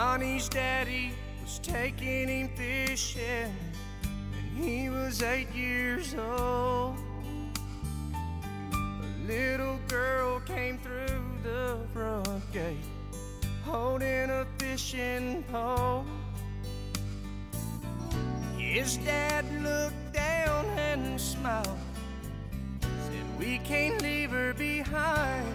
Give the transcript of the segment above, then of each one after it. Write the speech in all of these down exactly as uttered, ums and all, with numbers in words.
Johnny's daddy was taking him fishing when he was eight years old. A little girl came through the front gate holding a fishing pole. His dad looked down and smiled, said, "We can't leave her behind.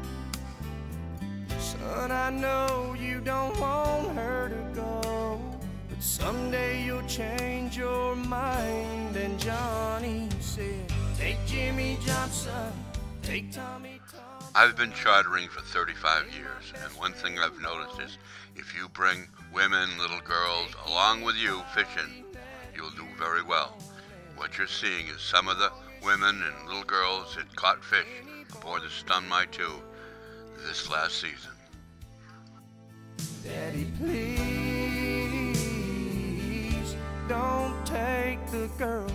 Son, I know you don't want her to go, but someday you'll change your mind." And Johnny said, "Take Jimmy Johnson, take Tommy Thompson." I've been chartering for thirty-five years, and one thing I've noticed is if you bring women, little girls along with you fishing, you'll do very well. What you're seeing is some of the women and little girls that caught fish aboard the Stunmai two this last season. Daddy, please don't take the girl.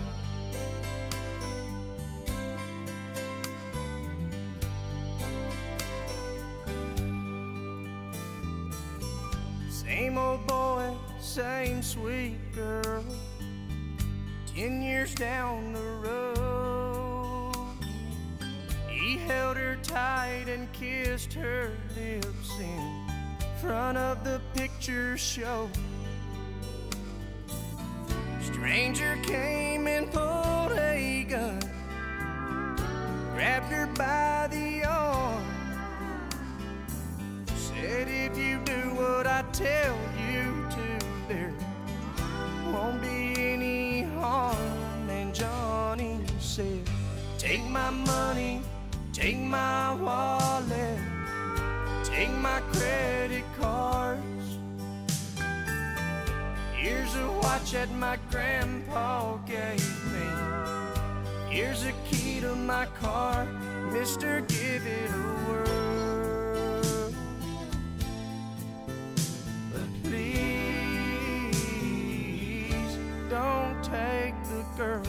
Same old boy, same sweet girl, ten years down the road. He held her tight and kissed her lips in front of the picture show. Stranger came and pulled a gun, grabbed her by the arm, said, "If you do what I tell you to, there won't be any harm." And Johnny said, "Take my money, take my wallet, take my credit cards. Here's a watch that my grandpa gave me. Here's a key to my car. Mister, give it a whirl. But please don't take the girl."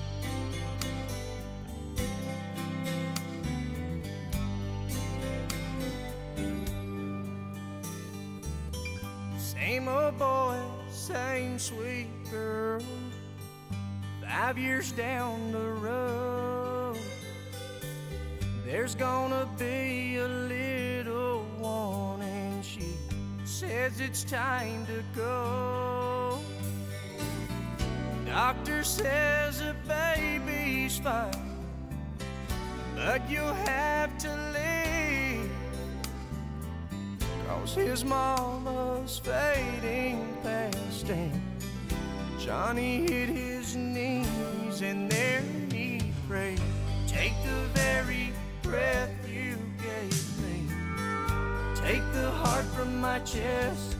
Same old boy, same sweet girl, five years down the road. There's gonna be a little one, and she says it's time to go. Doctor says the baby's fine, but you'll have to leave, 'cause his mama's fading fast. And Johnny hit his knees and there he prayed, "Take the very breath you gave me, take the heart from my chest.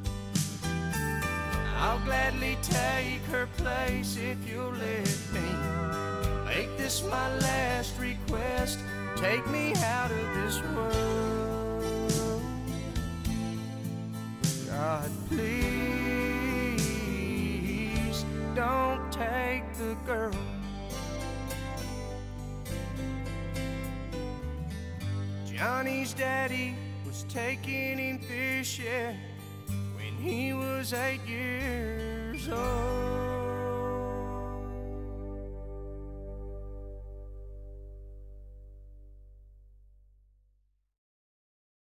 I'll gladly take her place if you'll let me. Make this my last request, take me out of this world. God, please don't take the girl." Johnny's daddy was taking him fishing when he was eight years old.